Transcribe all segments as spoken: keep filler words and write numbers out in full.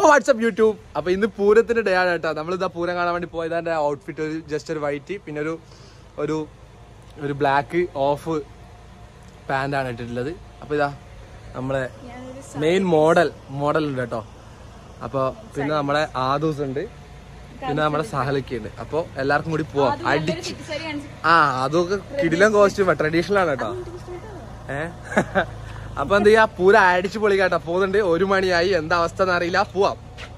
WhatsApp YouTube. അപ്പൊ ഇന്ന് പൂരത്തിന്റെ ഡേ ആണ് കേട്ടോ. നമ്മളിതാ പൂരം കാണാൻ വേണ്ടി പോയത്. എന്റെ ഔട്ട്ഫിറ്റ് ഒരു ജസ്റ്റ് ഒരു വൈറ്റ് പിന്നെ ഒരു ഒരു ഒരു ബ്ലാക്ക് ഓഫ് പാന്റ് ആണ് ഇട്ടിട്ടുള്ളത്. അപ്പൊ ഇതാ നമ്മളെ മെയിൻ മോഡൽ മോഡൽ ഉണ്ട് കേട്ടോ. അപ്പൊ പിന്നെ നമ്മുടെ ആദൂസ് ഉണ്ട്, പിന്നെ നമ്മുടെ സഹലൊക്കെ ഉണ്ട്. അപ്പൊ എല്ലാവർക്കും കൂടി പോവാം അടിച്ച്. ആ അതൊക്കെ കിടിലൻ കോസ്റ്റ്യൂം ട്രഡീഷണൽ ആണ് കേട്ടോ. ഏഹ് അപ്പൊ എന്ത് ചെയ്യാ, പൂര അടിച്ചു പൊളിക്കാട്ടോ. പോകുന്നുണ്ട്, ഒരു മണിയായി, എന്താ അവസ്ഥ എന്നറിയില്ല. പോവാം.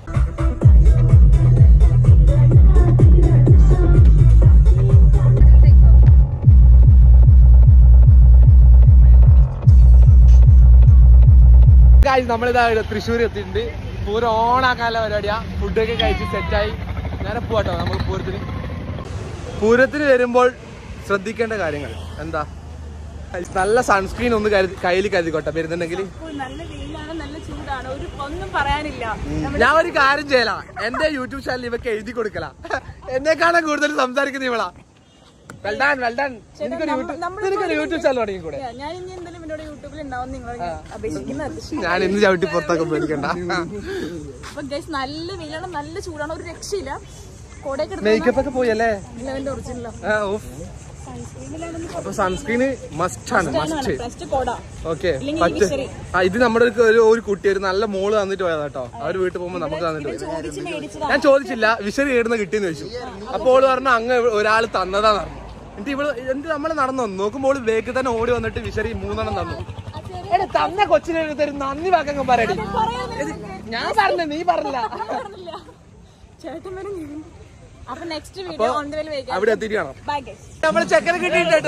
നമ്മളിതാ തൃശ്ശൂർ എത്തിയിട്ടുണ്ട്. പൂരം ഓണാക്കാനുള്ള പരിപാടിയാ. ഫുഡൊക്കെ കഴിച്ച് സെറ്റായി നേരെ പോവാട്ടോ നമ്മൾ പൂരത്തിന്. പൂരത്തിന് വരുമ്പോൾ ശ്രദ്ധിക്കേണ്ട കാര്യങ്ങൾ എന്താ, നല്ല സൺസ്ക്രീൻ ഒന്ന് കയ്യിൽ കരുതിക്കോട്ടെ വരുന്നുണ്ടെങ്കിൽ. ഞാൻ ഒരു കാര്യം ചെയ്യല, എന്റെ യൂട്യൂബ് ചാനൽ ഇവക്ക് എഴുതി കൊടുക്കല. എന്നെക്കാളും കൂടുതൽ സംസാരിക്കുന്ന ഇവളാ. വെൽഡാൻ വെൽഡാൻ നിനക്കൊരു യൂട്യൂബ് ചാനൽ തുടങ്ങിക്കൂടെ? ഞാൻ ഇന്ന് ചവിട്ടി പുറത്തൊക്കെ പേടിക്കണ്ട. നല്ല വെയിലാണ്, നല്ല ചൂടാണ്, ഒരു രക്ഷയില്ല. മേക്കപ്പ് ഒക്കെ പോയല്ലേ? അപ്പൊ സൺസ്ക്രീന് മസ്റ്റ് ആണ്, മസ്റ്റ്. ഓക്കെ, ഇത് നമ്മുടെ ഒരു കുട്ടി ഒരു നല്ല മോള് തന്നിട്ട് പോയതാ കേട്ടോ. അവര് വീട്ടിൽ പോകുമ്പോ നമുക്ക് തന്നിട്ട് പോയി. ഞാൻ ചോദിച്ചില്ല വിഷറി ഏടുന്ന കിട്ടിയെന്ന് ചോദിച്ചു. അപ്പോൾ ഓള് പറഞ്ഞു അങ്ങ് ഒരാൾ തന്നതാന്ന് പറഞ്ഞു. എന്നിട്ട് ഇവള് എന്ത് നമ്മള് നടന്നു വന്നു നോക്കുമ്പോൾ വേഗം തന്നെ ഓടി വന്നിട്ട് വിഷറി മൂന്നെണ്ണം തന്നു. എടാ തന്നെ കൊച്ചിനെ തരും നന്ദി വാക്കങ്ങ് പറയടി. ഞാൻ പറഞ്ഞ നീ പറഞ്ഞില്ല. അവിടെ എത്തിയിട്ട് കാണാം. നമ്മള് ചക്കര കിട്ടിട്ടോ.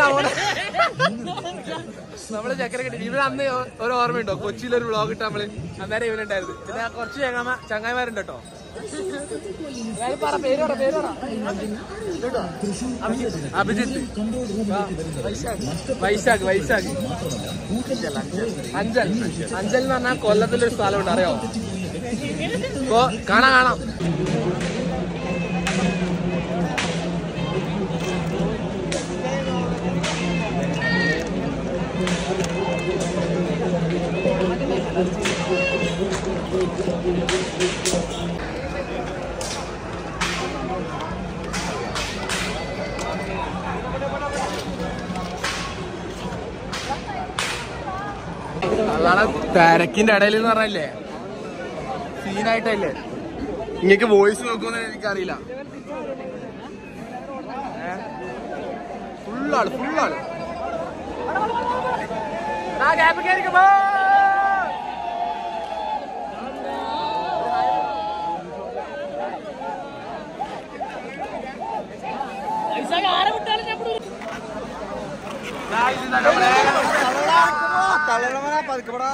നമ്മള് ചക്കര കിട്ടി. ഇവിടെ അന്ന് ഒരു ഓർമ്മയുണ്ടോ, കൊച്ചിയിലൊരു വ്ളോഗ് ഇട്ട് നമ്മള് അന്നേരം ഇവനുണ്ടായിരുന്നു. പിന്നെ കുറച്ച് ചങ്ങാമ ചങ്ങായിമാരുണ്ട് കേട്ടോ. പറ പേര് പറ പേര് പറ അഭിജിത്ത്, വൈശാഖ് വൈശാഖ് അഞ്ചൽ. അഞ്ചൽ എന്ന് പറഞ്ഞാൽ കൊല്ലത്തിലൊരു സ്ഥലമുണ്ട്, അറിയാമോ? ഇപ്പൊ കാണാം കാണാം. അതാണ് തിരക്കിന്റെ ഇടയിൽ എന്ന് പറഞ്ഞല്ലേ, സീനായിട്ടല്ലേ. ഇങ്ങക്ക് വോയിസ് നോക്കുമെന്ന് എനിക്കറിയില്ല. ഫുള്ളാള് ഫുള്ളാള് പതുക്കപ്പെടാ.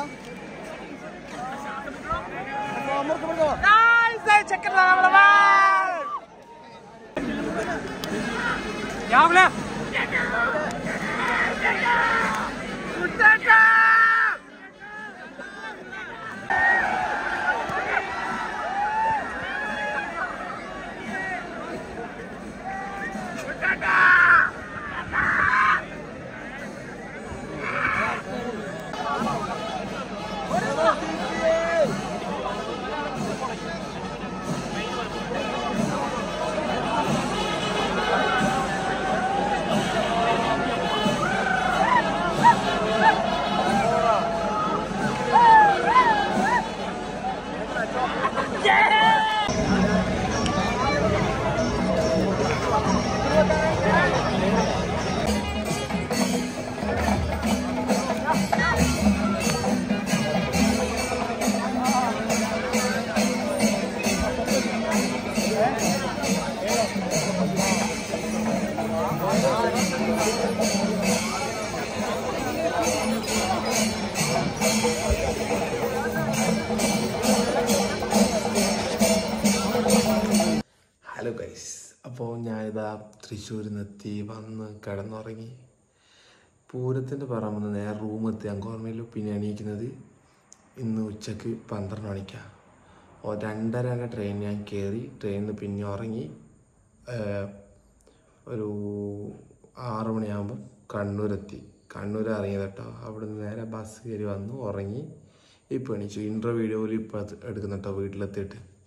ഹലോ ഗൈസ്, അപ്പോൾ ഞാനിതാ തൃശ്ശൂരിൽ നിന്നെത്തി വന്ന് കിടന്നുറങ്ങി. പൂരത്തിൻ്റെ പറമ്പ് നേരെ റൂമെത്തി അങ്കോർമയിലും. പിന്നെ എണീക്കുന്നത് ഇന്ന് ഉച്ചക്ക് പന്ത്രണ്ട് മണിക്കാണ്. ഓ രണ്ടരൻ്റെ ട്രെയിൻ ഞാൻ കയറി. ട്രെയിനിൽ പിന്നെ ഉറങ്ങി. ഒരു ആറ് മണിയാകുമ്പം കണ്ണൂരെത്തി. കണ്ണൂർ ഇറങ്ങിയത് കേട്ടോ. അവിടെ നിന്ന് നേരെ ബസ് കയറി വന്നു, ഉറങ്ങി. ഇപ്പോൾ എണീച്ചു. ഇൻട്രോ വീഡിയോയിൽ ഇപ്പോൾ എടുക്കുന്ന കേട്ടോ വീട്ടിലെത്തിയിട്ട്.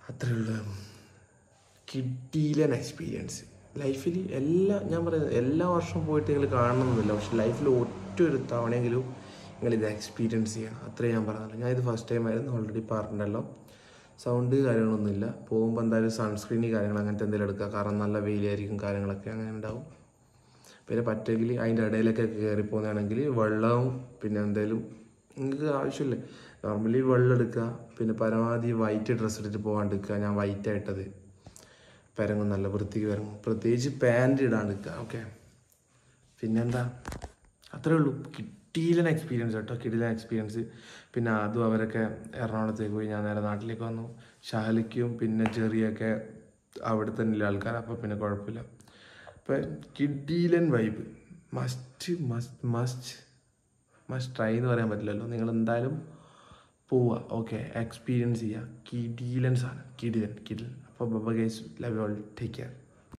അത്രയുള്ള കിട്ടിയില്ല എക്സ്പീരിയൻസ് ലൈഫിൽ എല്ലാ ഞാൻ പറയുന്നത് എല്ലാ വർഷവും പോയിട്ട് നിങ്ങൾ കാണണമെന്നില്ല, പക്ഷെ ലൈഫിൽ ഒറ്റ ഒരു തവണയെങ്കിലും നിങ്ങളിത് എക്സ്പീരിയൻസ് ചെയ്യണം. അത്രേ ഞാൻ പറഞ്ഞല്ലോ. ഞാൻ ഇത് ഫസ്റ്റ് ടൈം ആയിരുന്നു, ഓൾറെഡി പറഞ്ഞിട്ടുണ്ടല്ലോ. സൗണ്ട് കാര്യങ്ങളൊന്നുമില്ല. പോകുമ്പോൾ എന്തായാലും സൺസ്ക്രീന് കാര്യങ്ങൾ അങ്ങനത്തെ എന്തെങ്കിലും എടുക്കുക, കാരണം നല്ല വെയിലായിരിക്കും, കാര്യങ്ങളൊക്കെ അങ്ങനെ ഉണ്ടാവും. പിന്നെ പറ്റെങ്കിൽ അതിൻ്റെ ഇടയിലൊക്കെ കയറി പോകുന്നതാണെങ്കിൽ വെള്ളവും പിന്നെ എന്തെങ്കിലും നിങ്ങൾക്ക് ആവശ്യമില്ലേ, നോർമലി വെള്ളം എടുക്കുക. പിന്നെ പരമാവധി വൈറ്റ് ഡ്രസ്സ് ഇട്ടിട്ട് പോകാണ്ടിരിക്കുക. ഞാൻ വൈറ്റാണ് ഇട്ടത്. പെരങ്ങും നല്ല വൃത്തിക്ക് പെരങ്ങും, പ്രത്യേകിച്ച് പാൻറ് ഇടാണ്ടിരിക്കുക. ഓക്കെ, പിന്നെന്താ, അത്രേ ഉള്ളൂ. കിട്ടിയില്ല എക്സ്പീരിയൻസ് കേട്ടോ, കിട്ടിയില്ല എക്സ്പീരിയൻസ്. പിന്നെ അതും അവരൊക്കെ എറണാകുളത്തേക്ക് പോയി, ഞാൻ നേരെ നാട്ടിലേക്ക് വന്നു. ഷാലിക്കും പിന്നെ ചെറിയൊക്കെ അവിടെ തന്നെയുള്ള ആൾക്കാർ, അപ്പോൾ പിന്നെ കുഴപ്പമില്ല. അപ്പം കിഡിയിലൻ vibe, must must must must try എന്ന് പറയാൻ പറ്റില്ലല്ലോ, നിങ്ങൾ എന്തായാലും പോവുക. ഓക്കെ, എക്സ്പീരിയൻസ് ചെയ്യുക. കിഡിലൻ സാധനം, കിഡിലൻ കിഡിലൻ. അപ്പോൾ bye guys, love you all, take care.